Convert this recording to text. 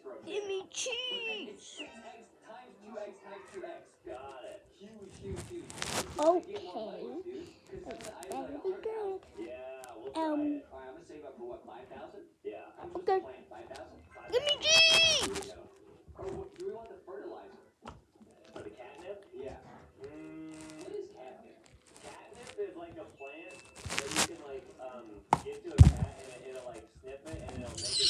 Give me cheese. Okay. That's better be good. Okay. Give me cheese. Is like a plant that you can like give to a cat and it'll like sniff it and it'll make it